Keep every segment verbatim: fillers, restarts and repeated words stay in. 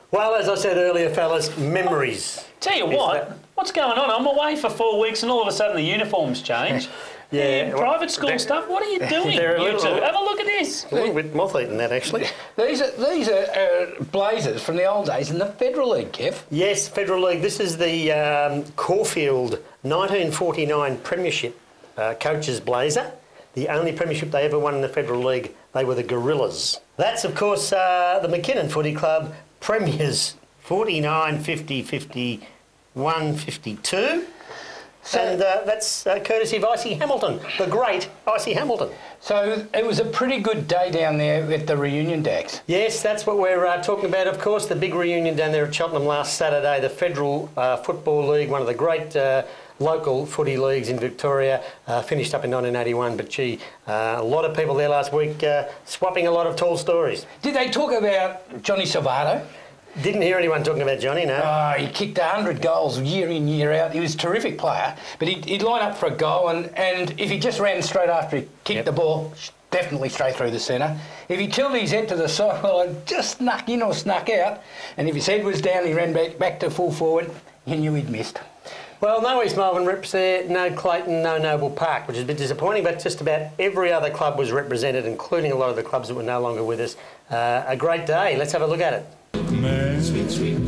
Well, as I said earlier, fellas, memories. Tell you what, that... what's going on? I'm away for four weeks and all of a sudden the uniforms change. Yeah, yeah, private school they're, stuff. What are you doing? They're a you little, two? Have a look at this. A little bit moth-eaten, that actually. These are these are uh, blazers from the old days in the Federal League, Kev. Yes, Federal League. This is the um, Caulfield nineteen forty-nine Premiership uh, coaches blazer. The only premiership they ever won in the Federal League. They were the Gorillas. That's, of course, uh, the McKinnon Footy Club Premiers forty-nine, fifty, fifty-one, fifty-two. So, and uh, that's uh, courtesy of Icy Hamilton, the great Icy Hamilton. So it was a pretty good day down there at the reunion decks. Yes, that's what we're uh, talking about, of course, the big reunion down there at Cheltenham last Saturday, the Federal uh, Football League, one of the great uh, local footy leagues in Victoria, uh, finished up in nineteen eighty-one, but gee, uh, a lot of people there last week uh, swapping a lot of tall stories. Did they talk about Johnny Salvato? Didn't hear anyone talking about Johnny, no. Oh, he kicked one hundred goals year in, year out. He was a terrific player, but he'd, he'd line up for a goal, and, and if he just ran straight after he kicked yep. the ball, definitely straight through the centre. If he tilted his head to the side, well, it just snuck in or snuck out, and if his head was down, he ran back, back to full forward, you knew he'd missed. Well, no East Melbourne reps there, no Clayton, no Noble Park, which is a bit disappointing, but just about every other club was represented, including a lot of the clubs that were no longer with us. Uh, a great day. Let's have a look at it. Man, sweet, sweet,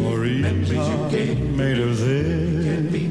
made of this.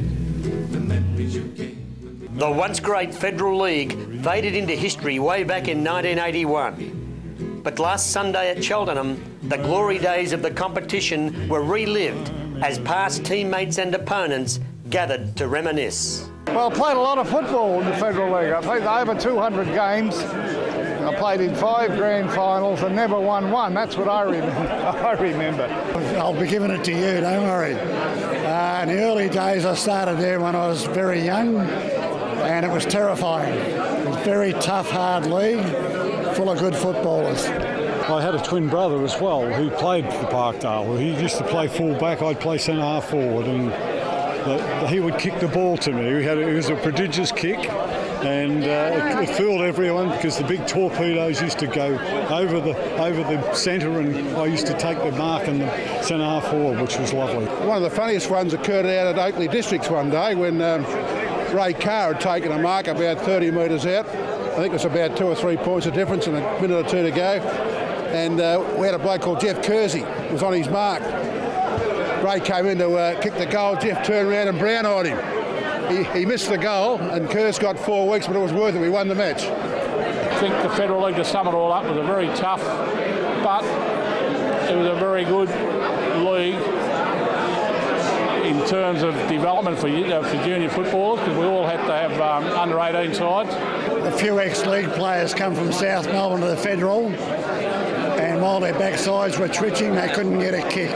The once great Federal League faded into history way back in nineteen eighty-one. But last Sunday at Cheltenham, the glory days of the competition were relived as past teammates and opponents gathered to reminisce. Well, I played a lot of football in the Federal League. I played over two hundred games. I played in five grand finals and never won one. That's what I remember. I remember. I'll be giving it to you, don't worry. Uh, in the early days, I started there when I was very young, and it was terrifying. It was a very tough, hard league, full of good footballers. I had a twin brother as well who played for Parkdale. He used to play full back, I'd play centre half forward, and the, the, he would kick the ball to me. He had it was a prodigious kick. And uh, it, it fooled everyone because the big torpedoes used to go over the over the centre, and I used to take the mark in the centre half forward, which was lovely. One of the funniest ones occurred out at Oakley Districts one day when um, Ray Carr had taken a mark about thirty metres out. I think it was about two or three points of difference and a minute or two to go. And uh, we had a bloke called Jeff Kersey was on his mark. Ray came in to uh, kick the goal. Jeff turned around and brown-eyed him. He, he missed the goal, and Kerrs got four weeks, but it was worth it. We won the match. I think the Federal League, to sum it all up, was a very tough, but it was a very good league in terms of development for, uh, for junior footballers, because we all had to have um, under eighteen sides. A few ex-league players come from South Melbourne to the Federal, and while their backsides were twitching, they couldn't get a kick.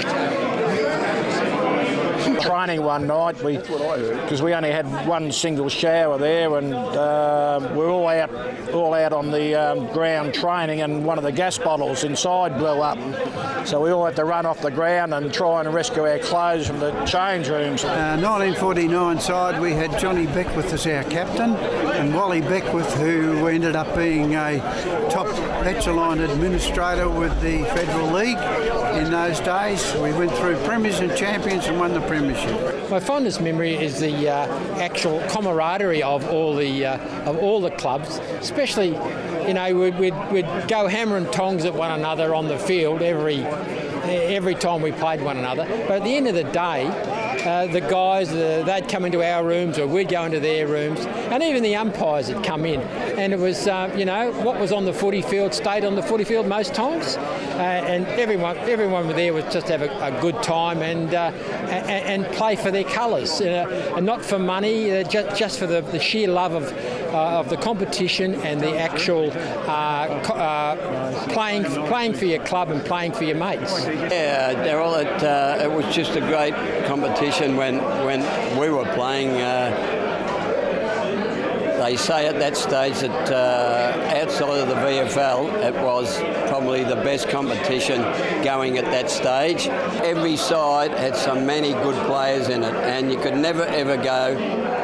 Training one night, we because we only had one single shower there, and uh, we we're all out, all out on the um, ground training, and one of the gas bottles inside blew up. So we all had to run off the ground and try and rescue our clothes from the change rooms. Uh, nineteen forty-nine side, we had Johnny Beckwith as our captain, and Wally Beckwith, who ended up being a top echelon administrator with the Federal League in those days. We went through premiers and champions and won the premiership. My fondest memory is the uh, actual camaraderie of all the uh, of all the clubs, especially, you know, we'd, we'd, we'd go hammer and tongs at one another on the field every every time we played one another. But at the end of the day, uh, the guys, uh, they'd come into our rooms or we'd go into their rooms, and even the umpires had come in. And it was, uh, you know, what was on the footy field stayed on the footy field most times. Uh, and everyone everyone there was just have a, a good time and, uh, and and play for their colours, uh, and not for money, uh, just, just for the, the sheer love of uh, of the competition and the actual uh, co uh, playing playing for your club and playing for your mates. Yeah, Daryl, it, uh, it was just a great competition when, when we were playing. Uh, they say at that stage that uh, outside of the V F L, it was probably the best competition going at that stage. Every side had so many good players in it, and you could never ever go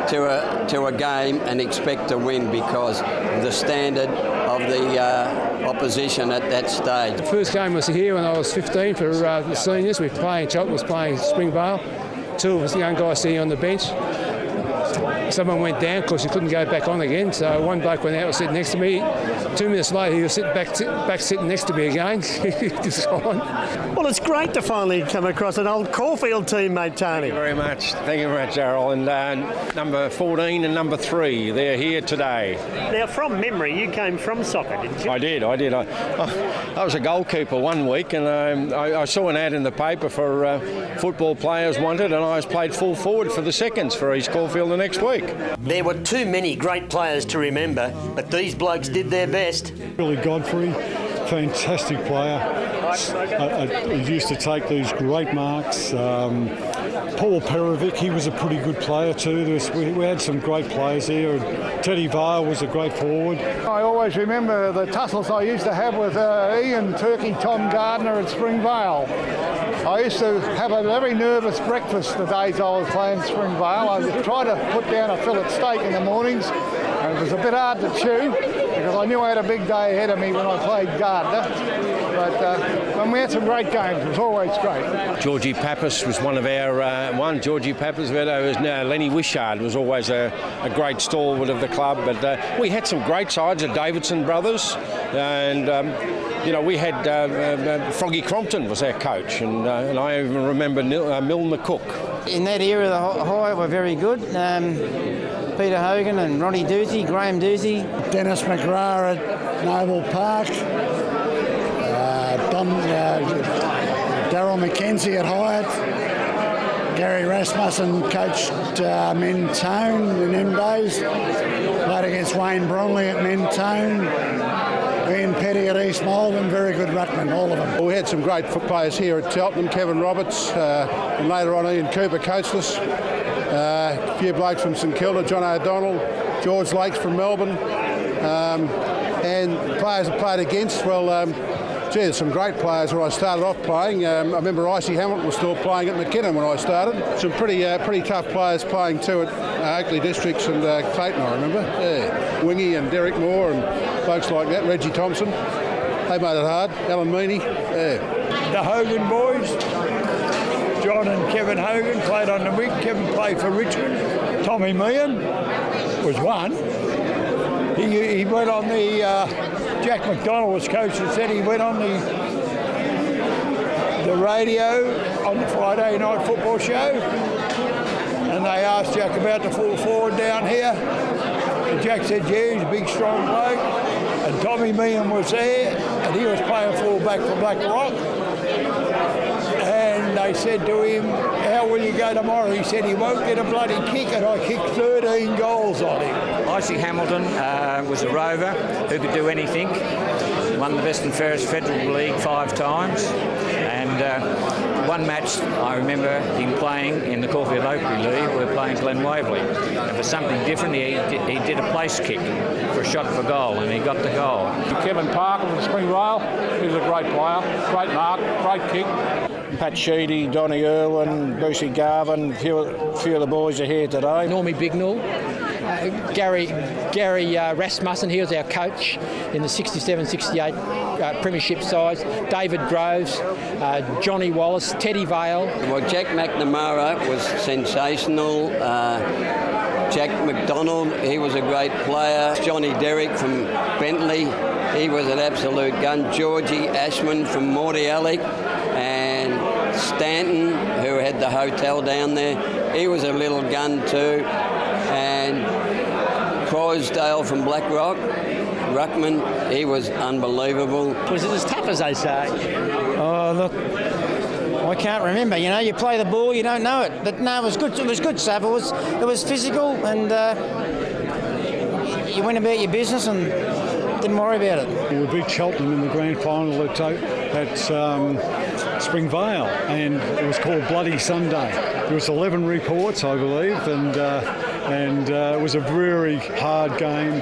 to a to a game and expect to win because of the standard of the uh, opposition at that stage. The first game was here when I was fifteen for uh, the seniors. We were playing, Cheltenham was playing Springvale. Two of us young guys sitting on the bench. Someone went down because he couldn't go back on again. So one bloke went out and sitting next to me. Two minutes later, he was sitting back, back sitting next to me again. Well, it's great to finally come across an old Caulfield teammate, Tony. Thank you very much. Thank you very much, Darryl. And uh, number fourteen and number three, they're here today. Now, from memory, you came from soccer, didn't you? I did, I did. I, I, I was a goalkeeper one week, and um, I, I saw an ad in the paper for uh, football players wanted, and I was played full forward for the seconds for East Caulfield the next week. There were too many great players to remember, but these blokes did their best. Billy Godfrey, fantastic player. Uh, he used to take these great marks. Um, Paul Perovic, he was a pretty good player too. There was, we, we had some great players here. Teddy Vale was a great forward. I always remember the tussles I used to have with uh, Ian Turkey, Tom Gardner at Springvale. I used to have a very nervous breakfast the days I was playing Springvale. I would try to put down a fillet steak in the mornings, and it was a bit hard to chew because I knew I had a big day ahead of me when I played Gardner. But uh, when we had some great games, it was always great. Georgie Pappas was one of our uh, one. Georgie Pappas, there was uh, Lenny Wishart was always a, a great stalwart of the club. But uh, we had some great sides, the Davidson brothers, and um, you know we had uh, uh, Froggy Crompton was our coach, and, uh, and I even remember Nil, uh, Mill McCook. In that era, the High were very good. Um, Peter Hogan and Ronnie Doozy, Graham Doozy, Dennis McGrath at Noble Park. Don, uh, Daryl McKenzie at Hyatt, Gary Rasmussen coached uh, Mentone in them days, played against Wayne Bromley at Mentone, Ian Petty at East Malvern, very good ruckman, all of them. Well, we had some great foot players here at Cheltenham, Kevin Roberts, uh, and later on Ian Cooper coached us. Uh, a few blokes from St Kilda, John O'Donnell, George Lakes from Melbourne, um, and players I played against, well, um, gee, there's some great players when I started off playing. Um, I remember Icy Hamilton was still playing at McKinnon when I started. Some pretty uh, pretty tough players playing too at uh, Oakley Districts and uh, Clayton, I remember. Yeah. Wingy and Derek Moore and folks like that, Reggie Thompson. They made it hard. Alan Meaney. Yeah. The Hogan boys, John and Kevin Hogan played on the wing. Kevin played for Richmond. Tommy Meehan was one. He, he went on the... Uh, Jack McDonald was coach and said he went on the the radio on the Friday night football show, and they asked Jack about the full forward down here, and Jack said, yeah, he's a big strong bloke, and Tommy Meehan was there, and he was playing full back for Black Rock, and they said to him, how will you go tomorrow? He said he won't get a bloody kick, and I kicked thirteen goals on him. Icy Hamilton uh, was a rover who could do anything. Won the best and fairest Federal League five times, and uh, one match I remember him playing in the Caulfield Oakley League. We were playing Glen Waverley, and for something different, he did, he did a place kick for a shot for goal, and he got the goal. Kevin Parker from Springvale, he was a great player, great mark, great kick. Pat Sheedy, Donny Irwin, Brucey Garvin, a few, few of the boys are here today. Normie Bignall, uh, Gary Gary uh, Rasmussen, he was our coach in the sixty-seven sixty-eight uh, premiership sides. David Groves, uh, Johnny Wallace, Teddy Vale. Well, Jack McNamara was sensational. Uh, Jack McDonald, he was a great player. Johnny Derrick from Bentley, he was an absolute gun. Georgie Ashman from Morty Alec, and Stanton, who had the hotel down there, he was a little gun too. And Croysdale from Black Rock, ruckman, he was unbelievable. Was it as tough as they say? Oh, look, I can't remember. You know, you play the ball, you don't know it. But no, it was good. It was good stuff. It was, it was physical, and uh, you went about your business and didn't worry about it. We beat Cheltenham in the grand final at, at um, Springvale, and it was called Bloody Sunday. There was eleven reports, I believe, and uh, and uh, it was a very hard game.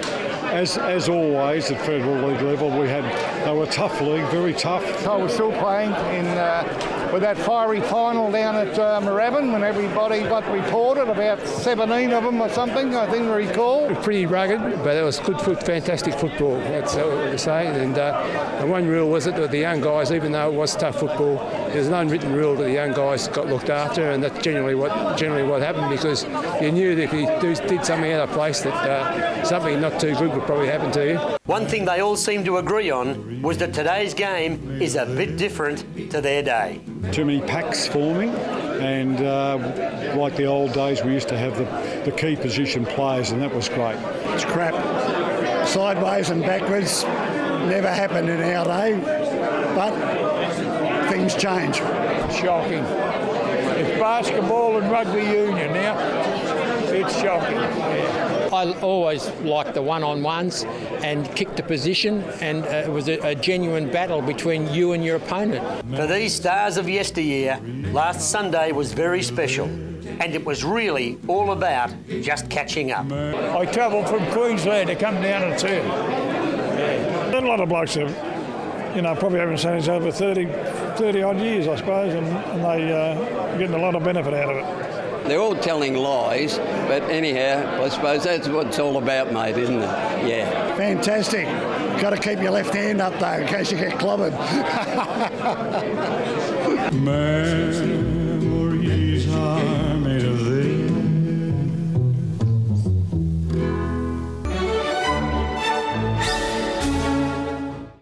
as as always at Federal League level, we had they were a tough league, very tough. I was still playing in uh, with that fiery final down at uh, Moorabbin when everybody got reported, about seventeen of them or something, I think I recall. It was pretty rugged, but it was good, foot, fantastic football, that's what we say. And uh, the one rule was that the young guys, even though it was tough football, there's an unwritten rule that the young guys got looked after, and that's generally what generally what happened, because you knew that if you do, did something out of place, that uh, something not too good would probably happen to you. One thing they all seem to agree on was that today's game is a bit different to their day. Too many packs forming, and uh, like the old days, we used to have the, the key position players, and that was great. It's crap. Sideways and backwards never happened in our day, but things change. Shocking. It's basketball and rugby union now. It's shocking. Yeah. I always liked the one-on-ones and kicked the position, and uh, it was a, a genuine battle between you and your opponent. For these stars of yesteryear, last Sunday was very special, and it was really all about just catching up. I travelled from Queensland to come down and see it. Yeah. A lot of blokes have, you know, probably haven't seen us over thirty, thirty odd years, I suppose, and, and they uh, getting a lot of benefit out of it. They're all telling lies, but anyhow, I suppose that's what it's all about, mate, isn't it? Yeah. Fantastic. Got to keep your left hand up, though, in case you get clobbered. Man.